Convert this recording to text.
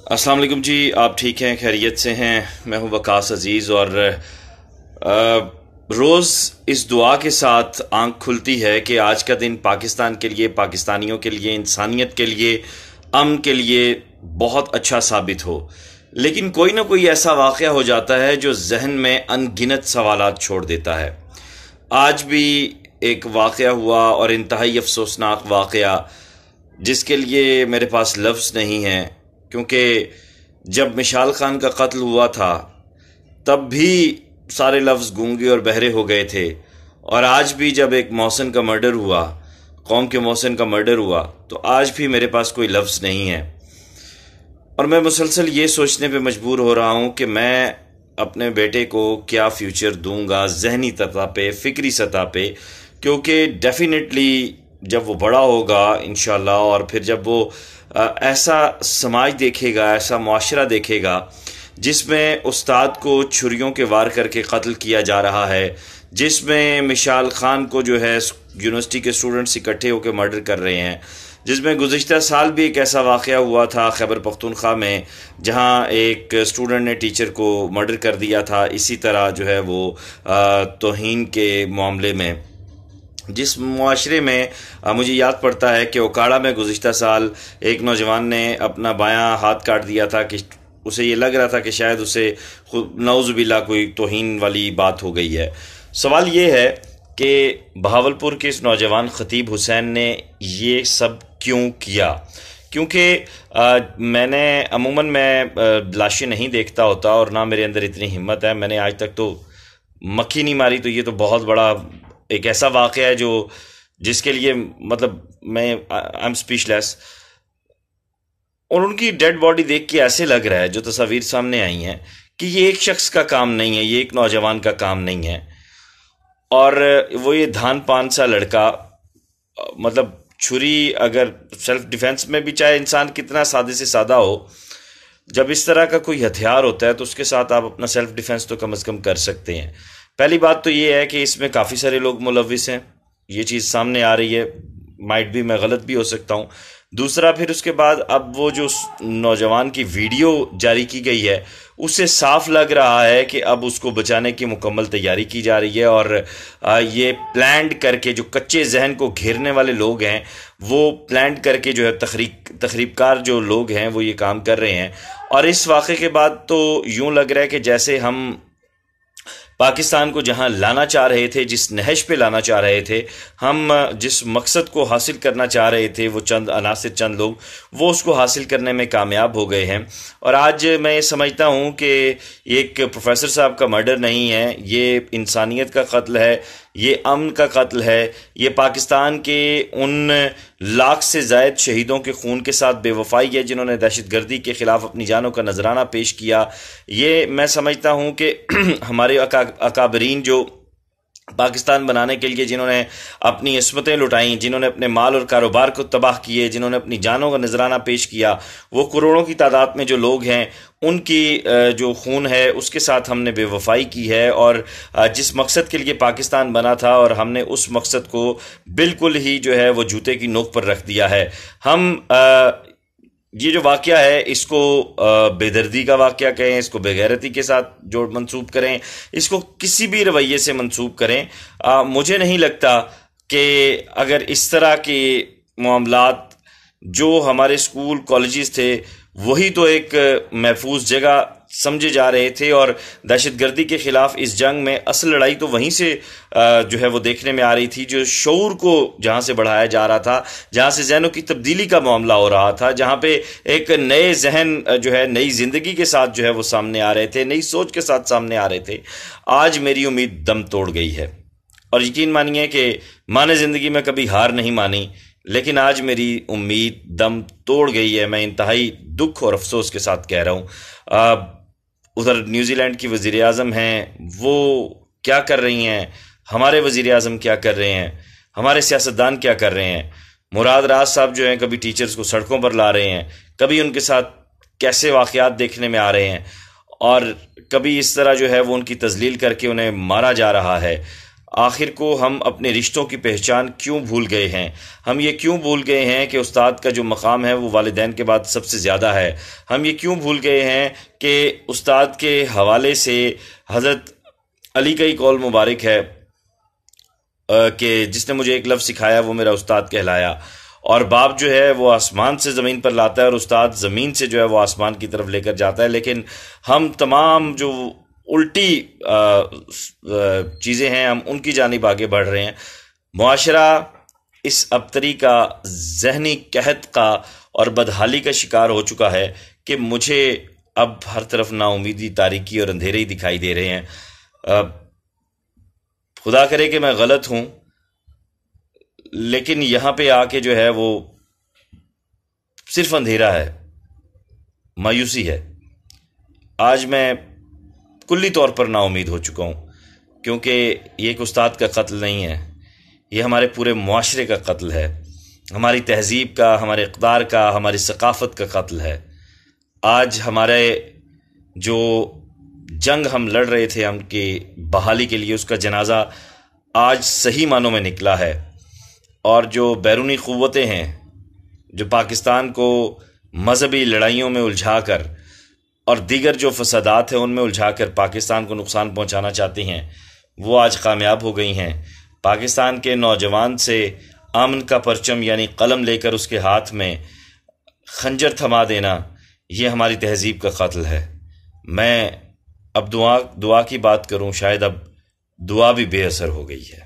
अस्सलाम वालेकुम जी। आप ठीक हैं, खैरियत से हैं? मैं हूं वकास अजीज़ और रोज़ इस दुआ के साथ आंख खुलती है कि आज का दिन पाकिस्तान के लिए, पाकिस्तानियों के लिए, इंसानियत के लिए, अमन के लिए बहुत अच्छा साबित हो। लेकिन कोई ना कोई ऐसा वाक़या हो जाता है जो जहन में अनगिनत सवालात छोड़ देता है। आज भी एक वाक़या हुआ और इंतहाई अफसोसनाक वाक़या जिसके लिए मेरे पास लफ्ज़ नहीं हैं, क्योंकि जब मिशाल खान का कत्ल हुआ था तब भी सारे लफ्ज़ गूंगे और बहरे हो गए थे, और आज भी जब एक मोहसिन का मर्डर हुआ, कौम के मोहसिन का मर्डर हुआ, तो आज भी मेरे पास कोई लफ्ज़ नहीं है। और मैं मुसलसल ये सोचने पे मजबूर हो रहा हूँ कि मैं अपने बेटे को क्या फ्यूचर दूंगा, ज़हनी सतह पे, फ़िक्री सतह पे, क्योंकि डेफिनेटली जब वो बड़ा होगा इंशाल्लाह, और फिर जब वो ऐसा समाज देखेगा, ऐसा मुआशरा देखेगा जिसमें उस्ताद को छुरियों के वार करके कत्ल किया जा रहा है, जिसमें मिशाल खान को जो है यूनिवर्सिटी के स्टूडेंट्स इकट्ठे होकर मर्डर कर रहे हैं, जिसमें गुज़िश्ता साल भी एक ऐसा वाक़या हुआ था खैबर पख्तूनख्वा में जहां एक स्टूडेंट ने टीचर को मर्डर कर दिया था, इसी तरह जो है वो तौहीन के मामले में, जिस मुआशरे में मुझे याद पड़ता है कि ओकाड़ा में गुज़िश्ता साल एक नौजवान ने अपना बायां हाथ काट दिया था कि उसे ये लग रहा था कि शायद उसे नौज़ुबिल्लाह कोई तौहीन वाली बात हो गई है। सवाल ये है कि बहावलपुर के इस नौजवान ख़तीब हुसैन ने ये सब क्यों किया? क्योंकि मैंने अमूमन मैं लाशें नहीं देखता होता और ना मेरे अंदर इतनी हिम्मत है, मैंने आज तक तो मक्खी नहीं मारी, तो ये तो बहुत बड़ा एक ऐसा वाक़या है जो जिसके लिए मतलब मैं आई एम स्पीचलेस। और उनकी डेड बॉडी देख के ऐसे लग रहा है, जो तस्वीर सामने आई हैं, कि ये एक शख्स का काम नहीं है, ये एक नौजवान का काम नहीं है। और वो ये धान पान सा लड़का, मतलब छुरी अगर सेल्फ डिफेंस में भी चाहे इंसान कितना सादे से सादा हो, जब इस तरह का कोई हथियार होता है तो उसके साथ आप अपना सेल्फ डिफेंस तो कम से कम कर सकते हैं। पहली बात तो ये है कि इसमें काफ़ी सारे लोग मुलविस हैं, ये चीज़ सामने आ रही है, माइट भी मैं गलत भी हो सकता हूँ। दूसरा, फिर उसके बाद अब वो जो नौजवान की वीडियो जारी की गई है उससे साफ लग रहा है कि अब उसको बचाने की मुकम्मल तैयारी की जा रही है, और ये प्लान्ड करके जो कच्चे जहन को घेरने वाले लोग हैं वो प्लान्ड करके जो है तखरीबकार जो लोग हैं वो ये काम कर रहे हैं। और इस वाक़े के बाद तो यूँ लग रहा है कि जैसे हम पाकिस्तान को जहां लाना चाह रहे थे, जिस नहज पे लाना चाह रहे थे, हम जिस मकसद को हासिल करना चाह रहे थे, वो चंद अनासिर चंद लोग वो उसको हासिल करने में कामयाब हो गए हैं। और आज मैं ये समझता हूँ कि एक प्रोफेसर साहब का मर्डर नहीं है, ये इंसानियत का कत्ल है, ये अमन का कत्ल है, ये पाकिस्तान के उन लाख से ज़ायद शहीदों के खून के साथ बेवफाई है जिन्होंने दहशतगर्दी के ख़िलाफ़ अपनी जानों का नजराना पेश किया। ये मैं समझता हूँ कि हमारे अकाबरीन जो पाकिस्तान बनाने के लिए जिन्होंने अपनी इस्मतें लुटाई, जिन्होंने अपने माल और कारोबार को तबाह किए, जिन्होंने अपनी जानों का नजराना पेश किया, वो करोड़ों की तादाद में जो लोग हैं उनकी जो खून है उसके साथ हमने बेवफाई की है। और जिस मकसद के लिए पाकिस्तान बना था और हमने उस मकसद को बिल्कुल ही जो है वो जूते की नोक पर रख दिया है। हम ये जो वाक़या है इसको बेदर्दी का वाक़या कहें, इसको बेगैरती के साथ जोड़ मंसूब करें, इसको किसी भी रवैये से मंसूब करें, मुझे नहीं लगता कि अगर इस तरह के मामलात जो हमारे स्कूल कॉलेजेस थे वही तो एक महफूज जगह समझे जा रहे थे, और दहशतगर्दी के ख़िलाफ़ इस जंग में असल लड़ाई तो वहीं से जो है वो देखने में आ रही थी, जो शऊर को जहाँ से बढ़ाया जा रहा था, जहाँ से जहनों की तब्दीली का मामला हो रहा था, जहाँ पे एक नए जहन जो है नई ज़िंदगी के साथ जो है वो सामने आ रहे थे, नई सोच के साथ सामने आ रहे थे। आज मेरी उम्मीद दम तोड़ गई है, और यकीन मानिए कि माने ज़िंदगी में कभी हार नहीं मानी, लेकिन आज मेरी उम्मीद दम तोड़ गई है। मैं इंतहाई दुख और अफसोस के साथ कह रहा हूँ। उधर न्यूजीलैंड की वज़ीर आज़म हैं, वो क्या कर रही हैं, हमारे वज़ीर आज़म क्या कर रहे हैं, हमारे सियासतदान क्या कर रहे हैं। मुराद राज साहब जो हैं कभी टीचर्स को सड़कों पर ला रहे हैं, कभी उनके साथ कैसे वाक़यात देखने में आ रहे हैं, और कभी इस तरह जो है वो उनकी तजलील करके उन्हें मारा जा रहा है। آخر کو ہم اپنے رشتوں کی پہچان کیوں بھول گئے ہیں؟ ہم یہ کیوں بھول گئے ہیں کہ استاد کا جو مقام ہے وہ والدین کے بعد سب سے زیادہ ہے؟ ہم یہ کیوں بھول گئے ہیں کہ استاد کے حوالے سے حضرت علی کا ہی قول مبارک ہے کہ جس نے مجھے ایک لفظ سکھایا وہ میرا استاد کہلایا، اور باپ جو ہے وہ آسمان سے زمین پر لاتا ہے اور استاد زمین سے جو ہے وہ آسمان کی طرف لے کر جاتا ہے۔ لیکن ہم تمام جو الٹی چیزیں ہیں ہم ان کی جانب آگے بڑھ رہے ہیں۔ معاشرہ اس ابتری کا، ذہنی قحط کا اور بدحالی کا شکار ہو چکا ہے کہ مجھے اب ہر طرف نا امیدی، تاریکی اور اندھیرے ہی دکھائی دے رہے ہیں۔ خدا کرے کہ میں غلط ہوں، لیکن یہاں پہ آ کے جو ہے وہ صرف اندھیرا ہے، مایوسی ہے۔ آج میں کلی طور پر نا امید ہو چکا ہوں، کیونکہ یہ ایک استاد کا قتل نہیں ہے، یہ ہمارے پورے معاشرے کا قتل ہے، ہماری تہذیب کا، ہمارے اقدار کا، ہماری ثقافت کا قتل ہے۔ آج ہمارے جو جنگ ہم لڑ رہے تھے ہم کی بحالی کے لیے، اس کا جنازہ آج صحیح معنوں میں نکلا ہے، اور جو بیرونی قوتیں ہیں جو پاکستان کو مذہبی لڑائیوں میں الجھا کر اور دیگر جو فسادات ہیں ان میں الجھا کر پاکستان کو نقصان پہنچانا چاہتی ہیں، وہ آج کامیاب ہو گئی ہیں۔ پاکستان کے نوجوان سے امن کا پرچم یعنی قلم لے کر اس کے ہاتھ میں خنجر تھما دینا، یہ ہماری تہذیب کا قتل ہے۔ میں اب دعا کی بات کروں، شاید اب دعا بھی بے اثر ہو گئی ہے۔